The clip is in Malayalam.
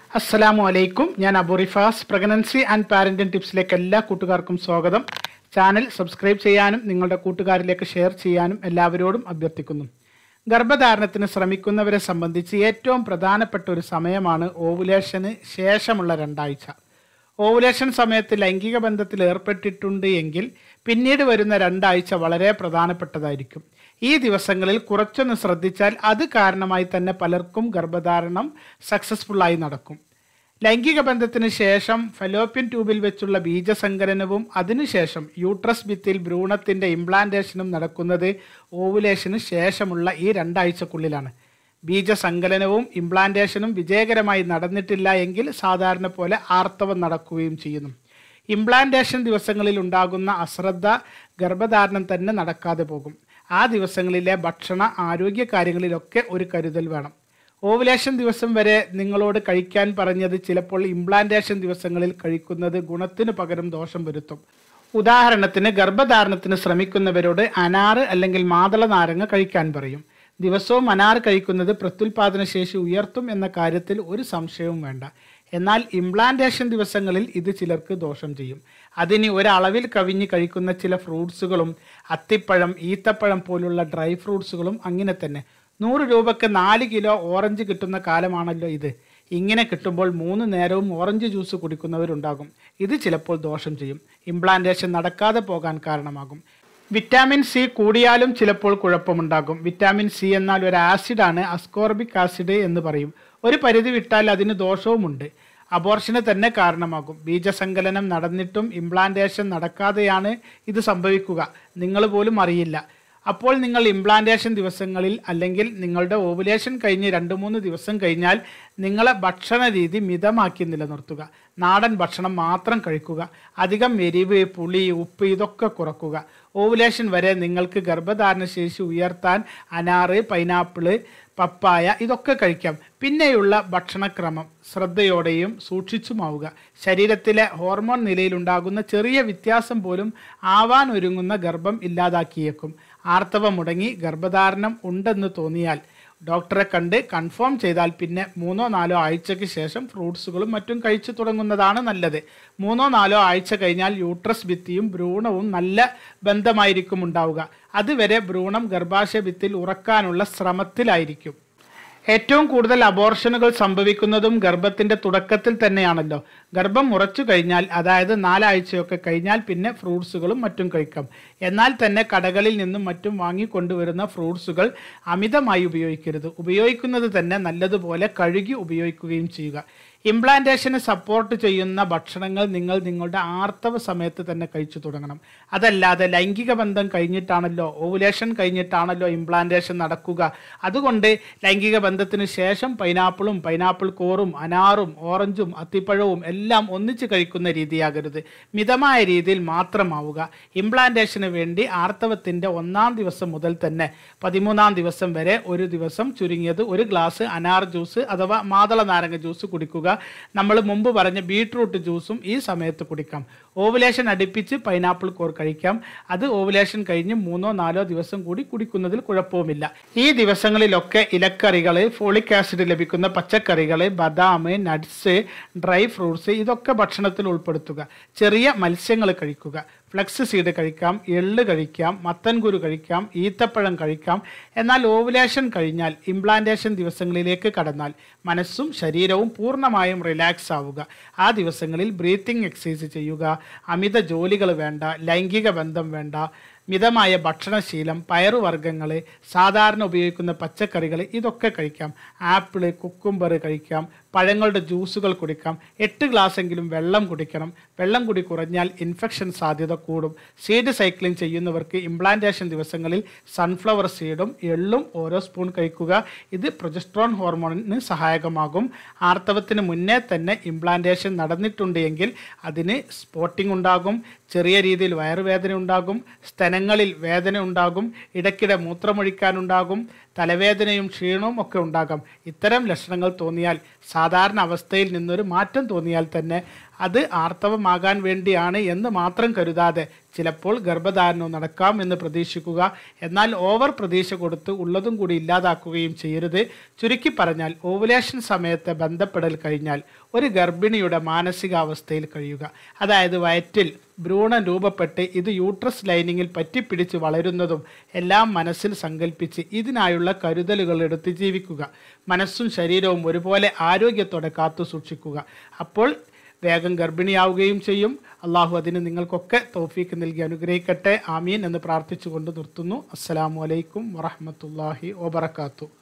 അസ്സലാമു അലൈക്കും. ഞാൻ Abu Rifas. Pregnancy and parenting ടിപ്സിലേക്ക് എല്ലാ കൂട്ടുകാർക്കും സ്വാഗതം. ചാനൽ സബ്സ്ക്രൈബ് ചെയ്യാനും നിങ്ങളുടെ കൂട്ടുകാരിലേക്ക് ഷെയർ ചെയ്യാനും എല്ലാവരോടും അഭ്യർത്ഥിക്കുന്നു. ഗർഭധാരണത്തിന് ശ്രമിക്കുന്നവരെ സംബന്ധിച്ച് ഏറ്റവും പ്രധാനപ്പെട്ട ഒരു സമയമാണ് ഓവുലേഷന് ശേഷമുള്ള 2 ആഴ്ച. ഓവുലേഷൻ സമയത്ത് ലൈംഗിക ബന്ധത്തിൽ ഏർപ്പെട്ടിട്ടുണ്ട് എങ്കിൽ പിന്നീട് വരുന്ന 2 ആഴ്ച വളരെ പ്രധാനപ്പെട്ടതായിരിക്കും. ഈ ദിവസങ്ങളിൽ കുറച്ചൊന്ന് ശ്രദ്ധിച്ചാൽ അത് കാരണമായി തന്നെ പലർക്കും ഗർഭധാരണം സക്സസ്ഫുള്ളായി നടക്കും. ലൈംഗിക ബന്ധത്തിന് ശേഷം ഫലോപ്യൻ ട്യൂബിൽ വെച്ചുള്ള ബീജസങ്കലനവും അതിനുശേഷം യൂട്രസ് ഭിത്തിയിൽ ഭ്രൂണത്തിൻ്റെ ഇംപ്ലാന്റേഷനും നടക്കുന്നത് ഓവുലേഷന് ശേഷമുള്ള ഈ 2 ആഴ്ചക്കുള്ളിലാണ്. ബീജസങ്കലനവും ഇംപ്ലാന്റേഷനും വിജയകരമായി നടന്നിട്ടില്ല എങ്കിൽ സാധാരണ പോലെ ആർത്തവം നടക്കുകയും ചെയ്യുന്നു. ഇംപ്ലാന്റേഷൻ ദിവസങ്ങളിൽ ഉണ്ടാകുന്ന അശ്രദ്ധ ഗർഭധാരണം തന്നെ നടക്കാതെ പോകും. ആ ദിവസങ്ങളിലെ ഭക്ഷണ ആരോഗ്യ കാര്യങ്ങളിലൊക്കെ ഒരു കരുതൽ വേണം. ഓവുലേഷൻ ദിവസം വരെ നിങ്ങളോട് കഴിക്കാൻ പറഞ്ഞത് ചിലപ്പോൾ ഇംപ്ലാന്റേഷൻ ദിവസങ്ങളിൽ കഴിക്കുന്നത് ഗുണത്തിന് പകരം ദോഷം വരുത്തും. ഉദാഹരണത്തിന് ഗർഭധാരണത്തിന് ശ്രമിക്കുന്നവരോട് അനാറ് അല്ലെങ്കിൽ മാതള നാരങ്ങ കഴിക്കാൻ പറയും. ദിവസവും അനാറ് കഴിക്കുന്നത് പ്രത്യുൽപാദന ശേഷി ഉയർത്തും എന്ന കാര്യത്തിൽ ഒരു സംശയവും വേണ്ട. എന്നാൽ ഇംപ്ലാന്റേഷൻ ദിവസങ്ങളിൽ ഇത് ചിലർക്ക് ദോഷം ചെയ്യും. അതിന് ഒരളവിൽ കവിഞ്ഞ് കഴിക്കുന്ന ചില ഫ്രൂട്ട്സുകളും അത്തിപ്പഴം, ഈത്തപ്പഴം പോലുള്ള ഡ്രൈ ഫ്രൂട്ട്സുകളും അങ്ങനെ തന്നെ. 100 രൂപയ്ക്ക് 4 കിലോ ഓറഞ്ച് കിട്ടുന്ന കാലമാണല്ലോ ഇത്. ഇങ്ങനെ കിട്ടുമ്പോൾ 3 നേരവും ഓറഞ്ച് ജ്യൂസ് കുടിക്കുന്നവരുണ്ടാകും. ഇത് ചിലപ്പോൾ ദോഷം ചെയ്യും, ഇംപ്ലാന്റേഷൻ നടക്കാതെ പോകാൻ കാരണമാകും. വിറ്റാമിൻ സി കൂടിയാലും ചിലപ്പോൾ കുഴപ്പമുണ്ടാകും. വിറ്റാമിൻ സി എന്നാൽ ഒരു ആസിഡാണ്, അസ്കോർബിക് ആസിഡ് എന്ന് പറയും. ഒരു പരിധി വിട്ടാൽ അതിന് ദോഷവുമുണ്ട്, അബോർഷന് തന്നെ കാരണമാകും. ബീജസങ്കലനം നടന്നിട്ടും ഇംപ്ലാന്റേഷൻ നടക്കാതെയാണ് ഇത് സംഭവിക്കുക, നിങ്ങൾ പോലും അറിയില്ല. അപ്പോൾ നിങ്ങൾ ഇംപ്ലാന്റേഷൻ ദിവസങ്ങളിൽ അല്ലെങ്കിൽ നിങ്ങളുടെ ഓവുലേഷൻ കഴിഞ്ഞ് 2-3 ദിവസം കഴിഞ്ഞാൽ നിങ്ങളെ ഭക്ഷണ രീതി മിതമാക്കി നിലനിർത്തുക. നാടൻ ഭക്ഷണം മാത്രം കഴിക്കുക. അധികം എരിവ്, പുളി, ഉപ്പ് ഇതൊക്കെ കുറക്കുക. ഓവുലേഷൻ വരെ നിങ്ങൾക്ക് ഗർഭധാരണ ശേഷി ഉയർത്താൻ അനാറ്, പൈനാപ്പിള്, പപ്പായ ഇതൊക്കെ കഴിക്കാം. പിന്നെയുള്ള ഭക്ഷണക്രമം ശ്രദ്ധയോടെയും സൂക്ഷിച്ചുമാവുക. ശരീരത്തിലെ ഹോർമോൺ നിലയിലുണ്ടാകുന്ന ചെറിയ വ്യത്യാസം പോലും ആവാൻ ഒരുങ്ങുന്ന ഗർഭം ഇല്ലാതാക്കിയേക്കും. ആർത്തവം മുടങ്ങി ഗർഭധാരണം ഉണ്ടെന്ന് തോന്നിയാൽ ഡോക്ടറെ കണ്ട് കൺഫേം ചെയ്താൽ പിന്നെ 3-4 ആഴ്ചയ്ക്ക് ശേഷം ഫ്രൂട്ട്സുകളും മറ്റും കഴിച്ചു തുടങ്ങുന്നതാണ് നല്ലത്. 3-4 ആഴ്ച കഴിഞ്ഞാൽ യൂട്രസ് ഭിത്തിയും ഭ്രൂണവും നല്ല ബന്ധമായിരിക്കും ഉണ്ടാവുക. അതുവരെ ഭ്രൂണം ഗർഭാശയ ഭിത്തിയിൽ ഉറക്കാനുള്ള ശ്രമത്തിലായിരിക്കും. ഏറ്റവും കൂടുതൽ അബോർഷനുകൾ സംഭവിക്കുന്നതും ഗർഭത്തിൻ്റെ തുടക്കത്തിൽ തന്നെയാണല്ലോ. ഗർഭം ഉറച്ചു കഴിഞ്ഞാൽ, അതായത് 4 ആഴ്ചയൊക്കെ കഴിഞ്ഞാൽ പിന്നെ ഫ്രൂട്ട്സുകളും മറ്റും കഴിക്കാം. എന്നാൽ തന്നെ കടകളിൽ നിന്നും മറ്റും വാങ്ങിക്കൊണ്ടുവരുന്ന ഫ്രൂട്ട്സുകൾ അമിതമായി ഉപയോഗിക്കരുത്. ഉപയോഗിക്കുന്നത് തന്നെ നല്ലതുപോലെ കഴുകി ഉപയോഗിക്കുകയും ചെയ്യുക. ഇംപ്ലാന്റേഷന് സപ്പോർട്ട് ചെയ്യുന്ന ഭക്ഷണങ്ങൾ നിങ്ങൾ നിങ്ങളുടെ ആർത്തവ സമയത്ത് തന്നെ കഴിച്ചു തുടങ്ങണം. അതല്ലാതെ ലൈംഗിക ബന്ധം കഴിഞ്ഞിട്ടാണല്ലോ, ഓവുലേഷൻ കഴിഞ്ഞിട്ടാണല്ലോ ഇംപ്ലാന്റേഷൻ നടക്കുക. അതുകൊണ്ട് ലൈംഗിക ബന്ധത്തിന് ശേഷം പൈനാപ്പിളും, പൈനാപ്പിൾ കോറും, അനാറും, ഓറഞ്ചും, അത്തിപ്പഴവും എല്ലാം ഒന്നിച്ച് കഴിക്കുന്ന രീതിയാകരുത്. മിതമായ രീതിയിൽ മാത്രമാവുക. ഇംപ്ലാന്റേഷന് വേണ്ടി ആർത്തവത്തിൻ്റെ 1-ാം ദിവസം മുതൽ തന്നെ 13-ാം ദിവസം വരെ ഒരു ദിവസം ചുരുങ്ങിയത് 1 ഗ്ലാസ് അനാർ ജ്യൂസ് അഥവാ മാതള നാരങ്ങ ജ്യൂസ് കുടിക്കുക. നമ്മൾ മുമ്പ് പറഞ്ഞ ബീട്രൂട്ട് ജ്യൂസും ഈ സമയത്ത് കുടിക്കാം. ഓവുലേഷൻ അടുപ്പിച്ച് പൈനാപ്പിൾ കോർ കഴിക്കാം. അത് ഓവുലേഷൻ കഴിഞ്ഞ് 3-4 ദിവസം കൂടി കുടിക്കുന്നതിൽ കുഴപ്പവുമില്ല. ഈ ദിവസങ്ങളിലൊക്കെ ഇലക്കറികൾ, ഫോളിക് ആസിഡ് ലഭിക്കുന്ന പച്ചക്കറികൾ, ബദാം, നട്ട്സ്, ഡ്രൈ ഫ്രൂട്ട്സ് ഇതൊക്കെ ഭക്ഷണത്തിൽ ഉൾപ്പെടുത്തുക. ചെറിയ മത്സ്യങ്ങൾ കഴിക്കുക. ഫ്ലക്സ് സീഡ് കഴിക്കാം, എള്ള് കഴിക്കാം, മത്തൻകുരു കഴിക്കാം, ഈത്തപ്പഴം കഴിക്കാം. എന്നാൽ ഓവുലേഷൻ കഴിഞ്ഞാൽ ഇംപ്ലാന്റേഷൻ ദിവസങ്ങളിലേക്ക് കടന്നാൽ മനസ്സും ശരീരവും പൂർണ്ണമായും റിലാക്സ് ആവുക. ആ ദിവസങ്ങളിൽ ബ്രീത്തിങ് എക്സസൈസ് ചെയ്യുക. അമിത ജോലികൾ വേണ്ട, ലൈംഗിക ബന്ധം വേണ്ട, മിതമായ ഭക്ഷണശീലം, പയറുവർഗ്ഗങ്ങൾ, സാധാരണ ഉപയോഗിക്കുന്ന പച്ചക്കറികൾ ഇതൊക്കെ കഴിക്കാം. ആപ്പിള്, കുക്കുംബർ കഴിക്കാം. പഴങ്ങളുടെ ജ്യൂസുകൾ കുടിക്കാം. 8 ഗ്ലാസ്സെങ്കിലും വെള്ളം കുടിക്കണം. വെള്ളം കൂടി കുറഞ്ഞാൽ ഇൻഫെക്ഷൻ സാധ്യത കൂടും. സീഡ് സൈക്ലിംഗ് ചെയ്യുന്നവർക്ക് ഇംപ്ലാന്റേഷൻ ദിവസങ്ങളിൽ സൺഫ്ലവർ സീഡും എള്ളും ഓരോ സ്പൂൺ കഴിക്കുക. ഇത് പ്രൊജസ്ട്രോൺ ഹോർമോണിന് സഹായകമാകും. ആർത്തവത്തിന് മുന്നേ തന്നെ ഇംപ്ലാന്റേഷൻ നടന്നിട്ടുണ്ട് എങ്കിൽ അതിന് സ്പോട്ടിംഗ് ഉണ്ടാകും, ചെറിയ രീതിയിൽ വയറുവേദന ഉണ്ടാകും, സ്തനങ്ങളിൽ വേദന ഉണ്ടാകും, ഇടയ്ക്കിടെ മൂത്രമൊഴിക്കാനുണ്ടാകും, തലവേദനയും ക്ഷീണവും ഒക്കെ ഉണ്ടാകാം. ഇത്തരം ലക്ഷണങ്ങൾ തോന്നിയാൽ, സാധാരണ അവസ്ഥയിൽ നിന്നൊരു മാറ്റം തോന്നിയാൽ തന്നെ അത് ആർത്തവമാകാൻ വേണ്ടിയാണ് എന്ന് മാത്രം കരുതാതെ ചിലപ്പോൾ ഗർഭധാരണം നടക്കാം എന്ന് പ്രതീക്ഷിക്കുക. എന്നാൽ ഓവർ പ്രതീക്ഷ കൊടുത്ത് ഉള്ളതും കൂടി ഇല്ലാതാക്കുകയും ചെയ്യരുത്. ചുരുക്കി പറഞ്ഞാൽ, ഓവുലേഷൻ സമയത്ത് ബന്ധപ്പെടൽ കഴിഞ്ഞാൽ ഒരു ഗർഭിണിയുടെ മാനസികാവസ്ഥയിൽ കഴിയുക, അതായത് വയറ്റിൽ ഭ്രൂണം രൂപപ്പെട്ട് ഇത് യൂട്രസ് ലൈനിങ്ങിൽ പറ്റിപ്പിടിച്ച് വളരുന്നതും എല്ലാം മനസ്സിൽ സങ്കല്പിച്ച് ഇതിനായുള്ള കരുതലുകൾ എടുത്ത് ജീവിക്കുക. മനസ്സും ശരീരവും ഒരുപോലെ ആരോഗ്യത്തോടെ കാത്തു സൂക്ഷിക്കുക. അപ്പോൾ വേഗം ഗർഭിണിയാവുകയും ചെയ്യും. അള്ളാഹു അതിന് നിങ്ങൾക്കൊക്കെ തൗഫീക്ക് നൽകി അനുഗ്രഹിക്കട്ടെ. ആമീൻ എന്ന് പ്രാർത്ഥിച്ചുകൊണ്ട് നിർത്തുന്നു. അസ്സലാമു അലൈക്കും വറഹ്മത്തുള്ളാഹി വബറകാതുഹു.